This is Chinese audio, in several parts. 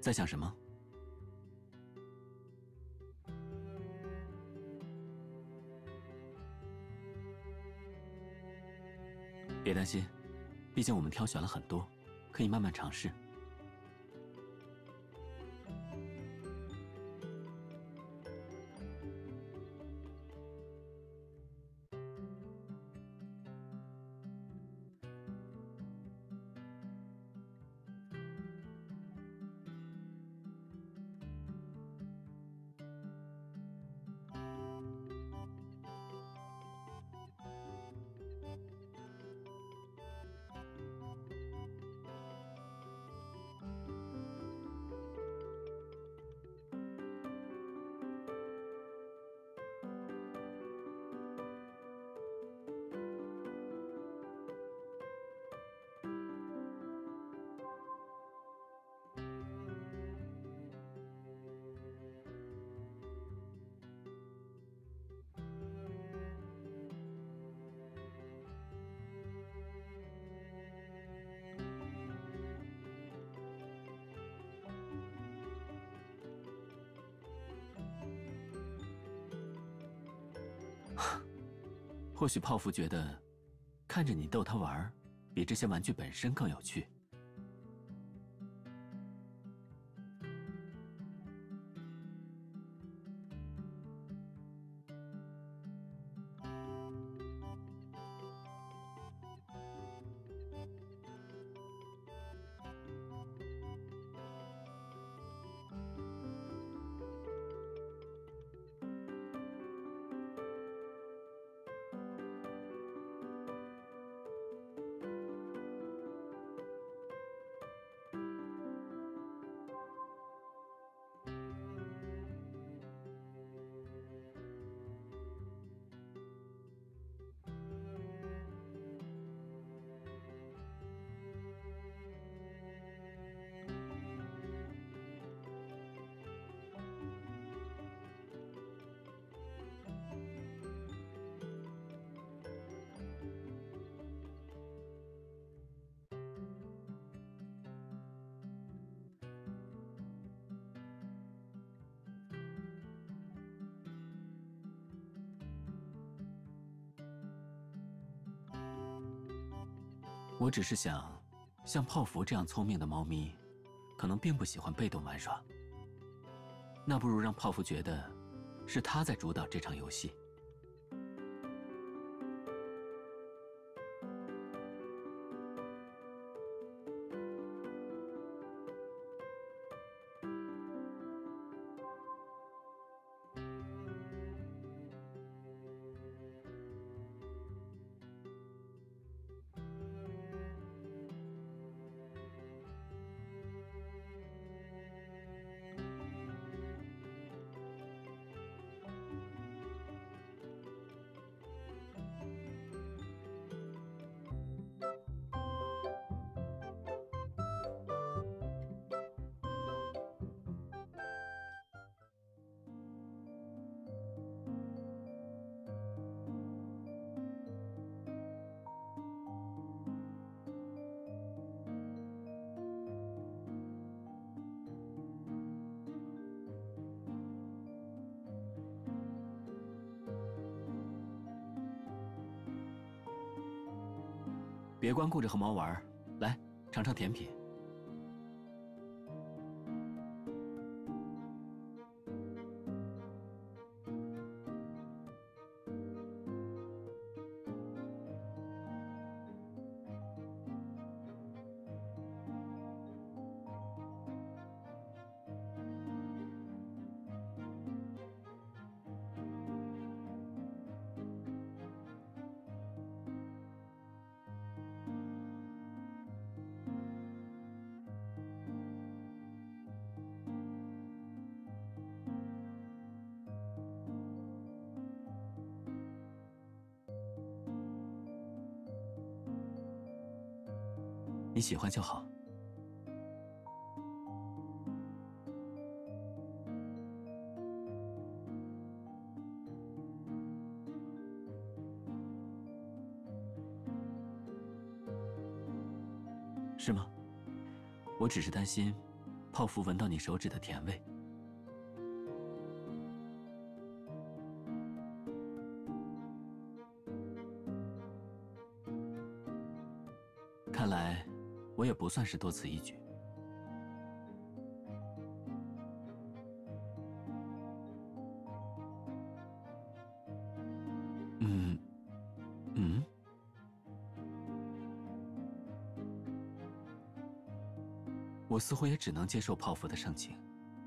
在想什么？别担心，毕竟我们挑选了很多，可以慢慢尝试。或许泡芙觉得，看着你逗他玩，比这些玩具本身更有趣。我只是想，像泡芙这样聪明的猫咪，可能并不喜欢被动玩耍。那不如让泡芙觉得，是他在主导这场游戏。别光顾着和猫玩，来尝尝甜品。你喜欢就好。是吗？我只是担心， 泡芙闻到你手指的甜味。看来，我也不算是多此一举。我似乎也只能接受泡芙的盛情。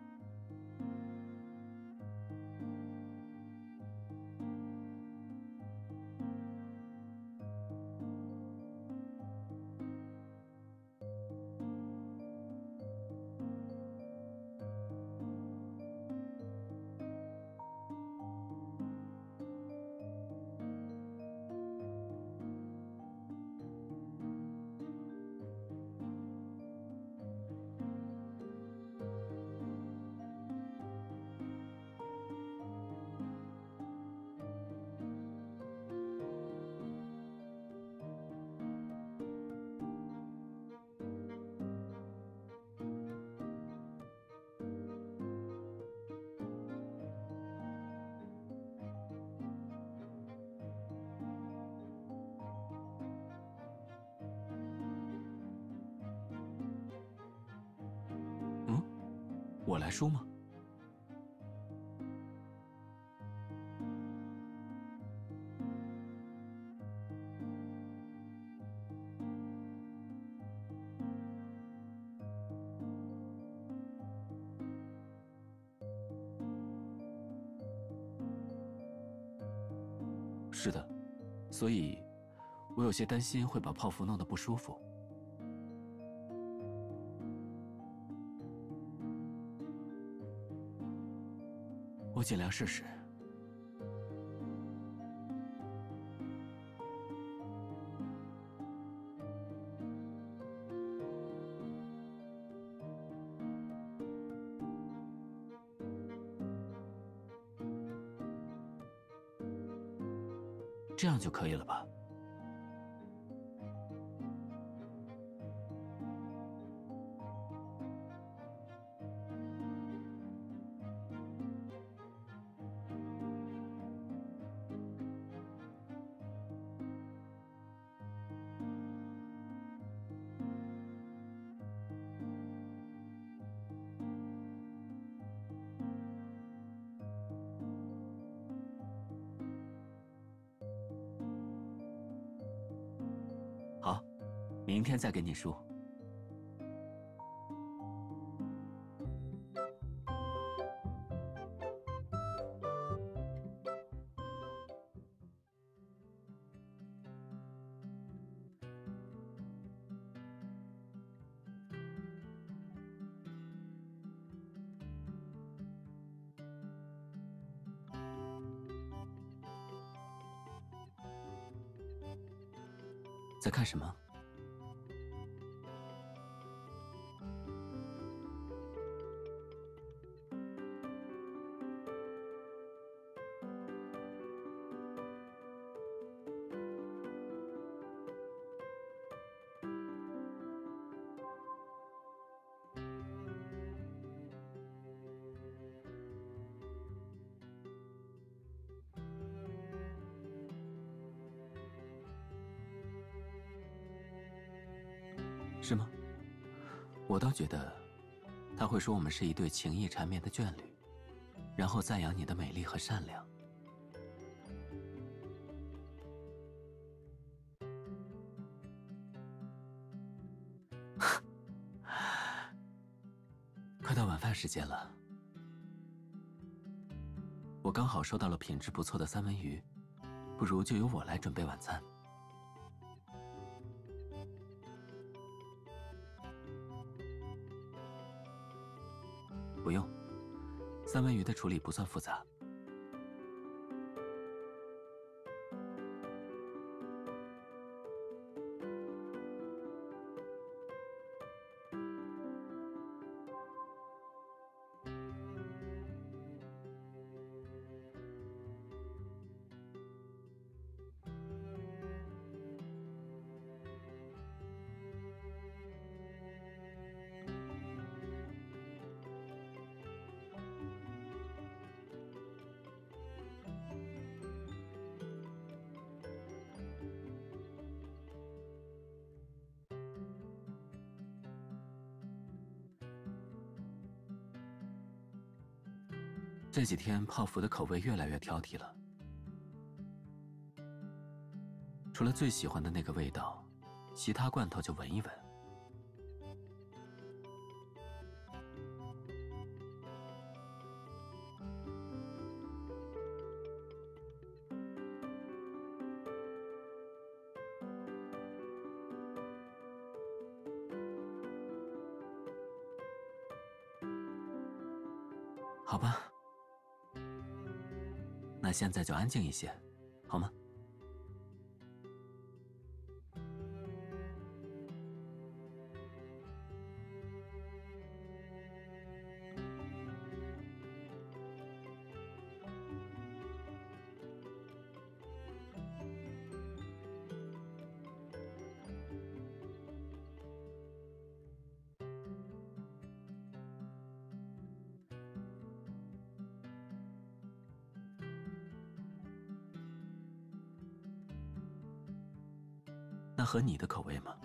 我来输吗？是的，所以，我有些担心会把泡芙弄得不舒服。我尽量试试。这样就可以了吧？好，明天再给你输。在看什么？是吗？我倒觉得，他会说我们是一对情意缠绵的眷侣，然后赞扬你的美丽和善良。快到晚饭时间了，我刚好收到了品质不错的三文鱼，不如就由我来准备晚餐。不用，三文鱼的处理不算复杂。 这几天泡芙的口味越来越挑剔了，除了最喜欢的那个味道，其他罐头就闻一闻。好吧，那现在就安静一些，好吗？那合你的口味吗？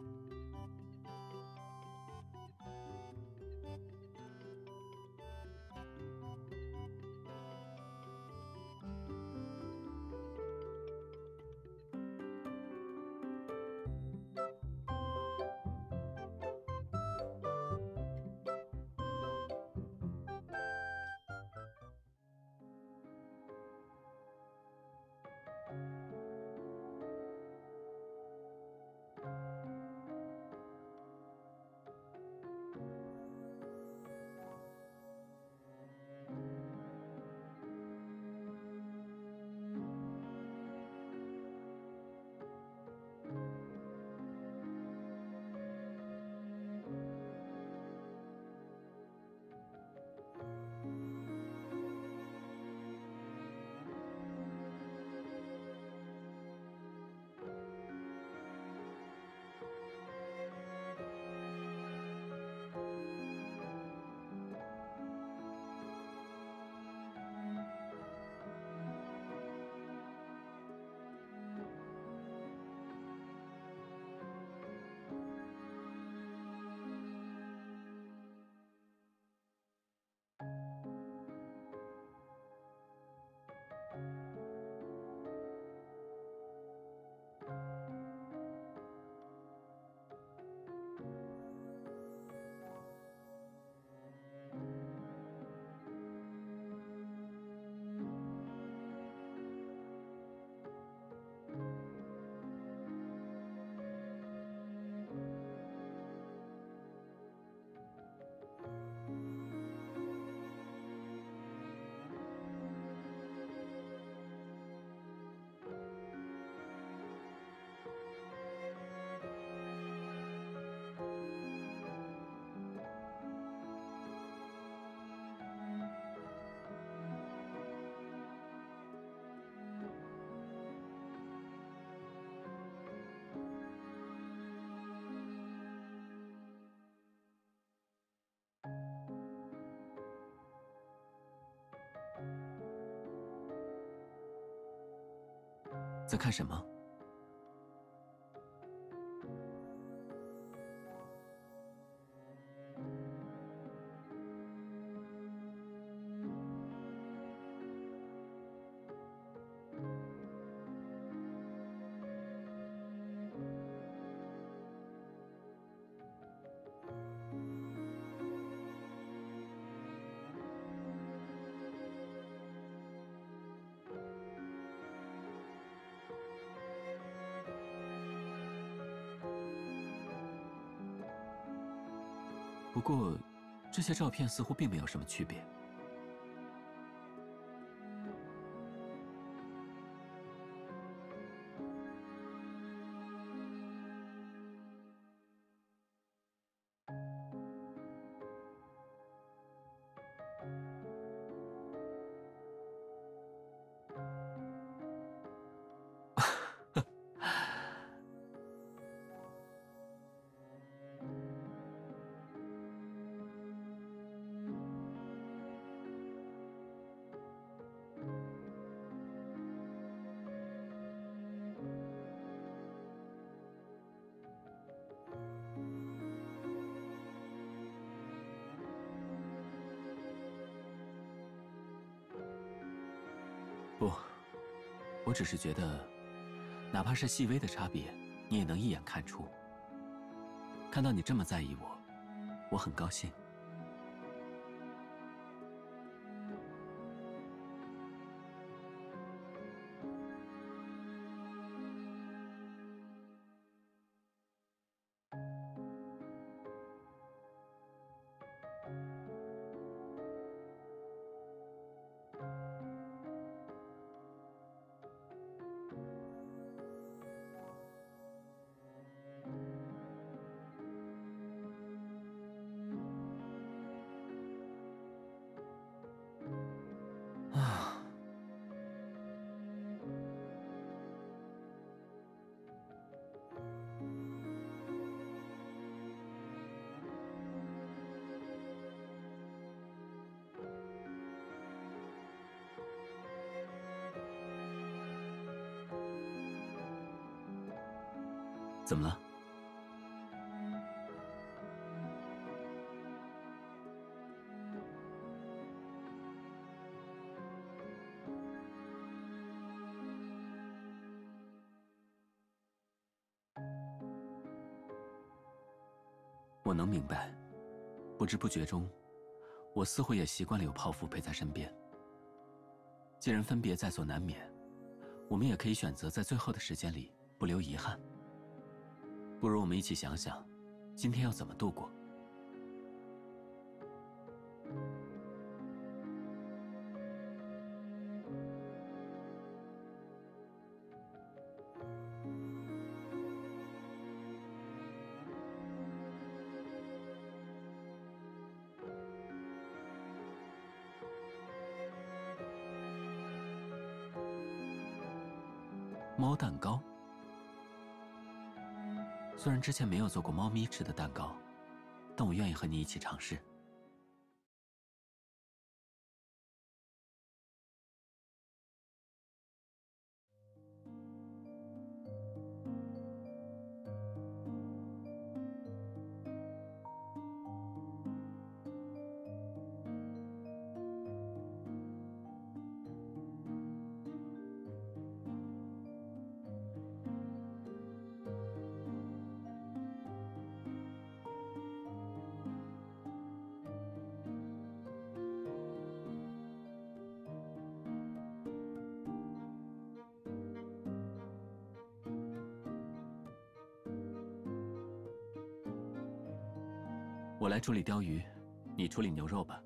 在看什么？不过，这些照片似乎并没有什么区别。 不，我只是觉得，哪怕是细微的差别，你也能一眼看出。看到你这么在意我，我很高兴。啊，怎么了？我能明白，不知不觉中，我似乎也习惯了有泡芙陪在身边。既然分别在所难免，我们也可以选择在最后的时间里不留遗憾。不如我们一起想想，今天要怎么度过。猫蛋糕，虽然之前没有做过猫咪吃的蛋糕，但我愿意和你一起尝试。我来处理鲷鱼，你处理牛肉吧。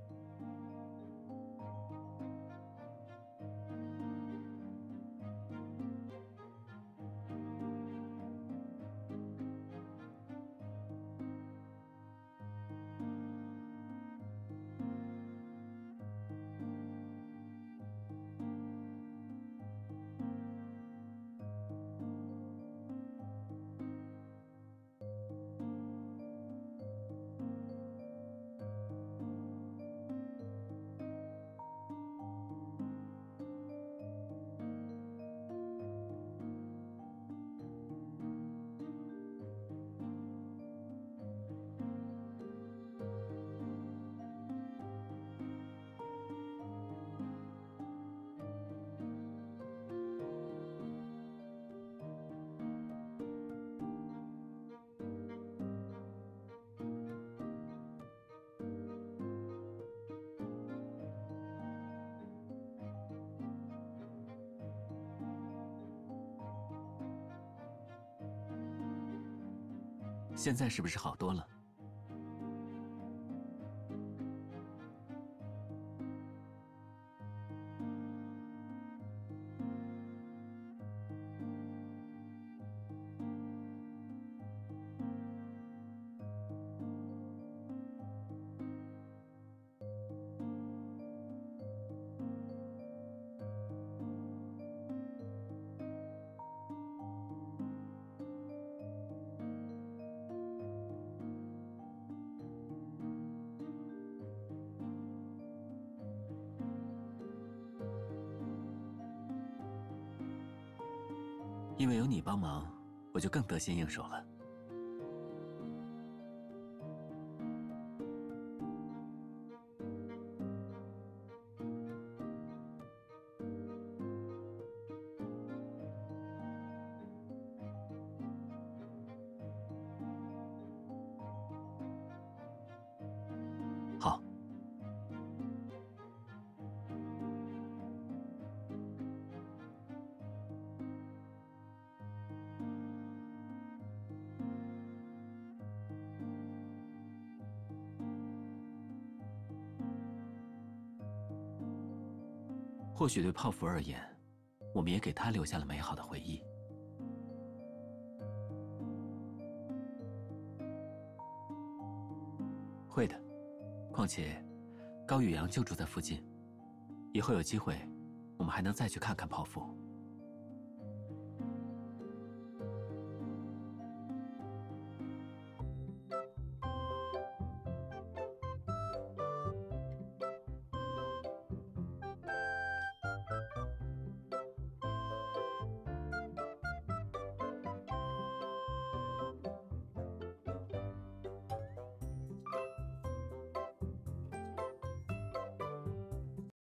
现在是不是好多了？因为有你帮忙，我就更得心应手了。 或许对泡芙而言，我们也给他留下了美好的回忆。会的，况且高宇阳就住在附近，以后有机会，我们还能再去看看泡芙。